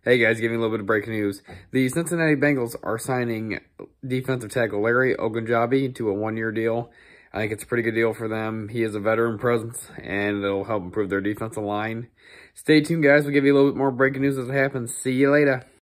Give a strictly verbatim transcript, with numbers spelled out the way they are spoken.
Hey guys, giving a little bit of breaking news. The Cincinnati Bengals are signing defensive tackle Larry Ogunjobi to a one-year deal. I think it's a pretty good deal for them. He is a veteran presence, and it'll help improve their defensive line. Stay tuned, guys. We'll give you a little bit more breaking news as it happens. See you later.